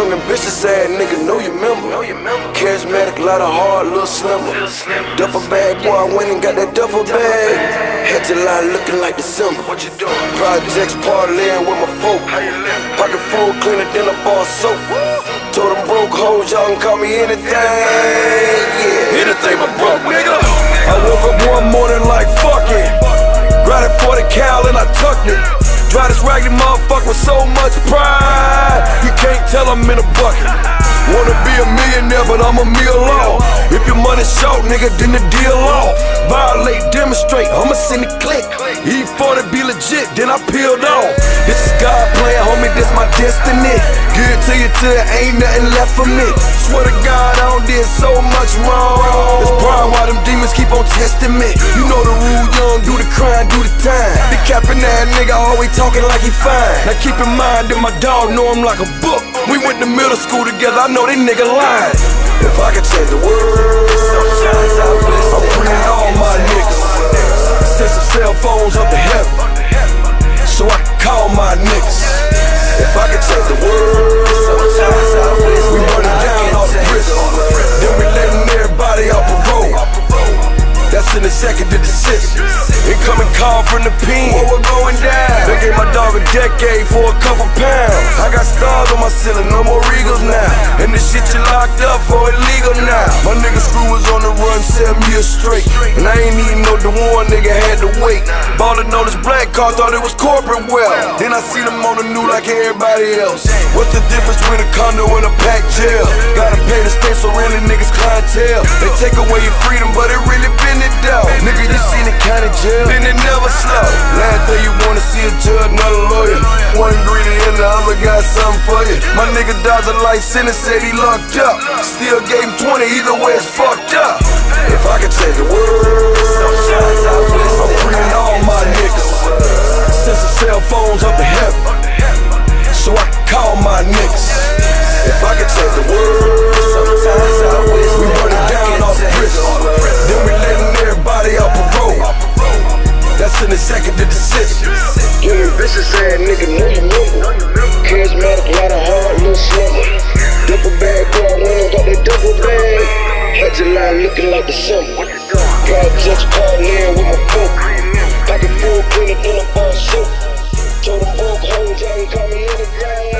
young ambitious ass nigga, know you remember. Charismatic, lot of heart, little slimmer. Duffel bag, boy, I went and got that duffel bag. Had your line looking like December. What you doing? Projects parlaying with my folk. Pocket full, cleaner than a bar soap. Told them broke hoes, y'all can call me anything. Yeah, anything but broke, nigga. I woke up one morning like fuck it. Grabbed it 40 cal and I tucked it. Drive this raggedy motherfucker with so much pride, you can't tell I'm in a bucket. Wanna be a millionaire, but I'm a meal off. If your money's short, nigga, then the deal off. Violate, demonstrate, I'ma send a click. E40 be legit, then I peeled off. This is God playing, homie, this my destiny. Give it to you till there ain't nothing left for me. Swear to God, I done did so much wrong. That's probably why them demons keep on testing me. You know the rule, young, do the crime, do the time. The capping that nigga always talking like he fine. Now keep in mind that my dog know him like a book. We went to middle school together, I know they nigga lying. If I could change the world, sometimes I wish I'm freeing all my niggas. Send some cell phones up to heaven, so I can call my niggas. If I could change the world, sometimes I wish we running down all the prison, then we letting everybody off parole. That's in the second of the sixth. Incoming call from the pen. What we're going down? They gave my dog a decade for a couple pounds. I got stars on my ceiling, no more Regals now. And the shit you locked up for illegal now. My nigga Screw was on the run 7 years straight, and I ain't even know the one nigga had to wait. Ballin' on this black car, thought it was corporate wealth. Then I see them on the new like everybody else. What's the difference between a condo and a packed jail? Gotta pay the state, so really niggas clientele. They take away your freedom, but it really been it down. Nigga, you seen the county jail, then it never slow. Last day you wanna see a judge, not a lawyer. One ingredient and the other got something for you. My nigga dodged a life sentence, said he locked up. Still gave him 20, either way it's fucked up. If I could change the world, sometimes I wish I'm freeing all my niggas. Send some cell phones up to heaven, so I can call my niggas. If I could change the world, sometimes I wish we running down all the prison, then we letting everybody off parole. That's in the second of the sixth. Young ambitious ass nigga, know you remember. Charismatic, lot of heart, little slimmer. Duffel bag, boy, I went and got that duffel bag. Had your line looking like December. Projects parlaying with my folk. Pocket full, cleaner than a bar soap. Told them broke hoes, y'all can call me anything.